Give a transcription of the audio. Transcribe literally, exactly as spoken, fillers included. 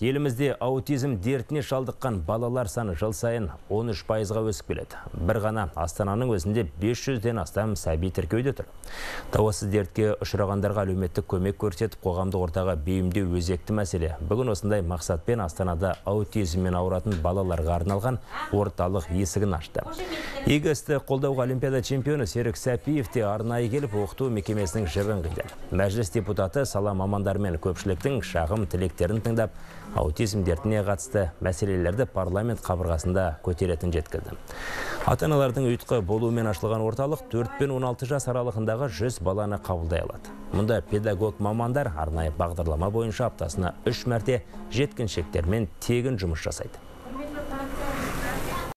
Елімізде аутизм дертіне шалдыққан балалар саны жыл сайын он үш пайызға өсіп келеді. Бір ғана Астананың өзінде бес жүзден астам сәби тіркеуде тұр. Тауасыз дертке ұшырағандарға әлеуметтік көмек көрсетіп, қоғамдық ортаға бейімдеу өзекті мәселе. Бүгін осындай мақсатпен Астанада аутизммен ауыратын балаларға арналған орталық есігін ашты. Игі істі қолдауға Олимпиада чемпионы Серік Сәпиев те арнайы келіп, оқыту мекемесінің жібін қиды. Мәжіліс депутаты сала мамандарымен көпшіліктің шағым тілектерін тыңдап, аутизм дертіне қатысты мәселелерді парламент қабырғасында көтеретін жеткізді. Ата-аналардың ұйытқы болуымен ашылған орталық төрт пен он алты жас аралығындағы жүз баланы қабылдай алады. Мұнда педагог мамандар арнайы бағдарлама бойынша аптасына үш мәрте жеткіншектермен тегін жұмыс жасайды.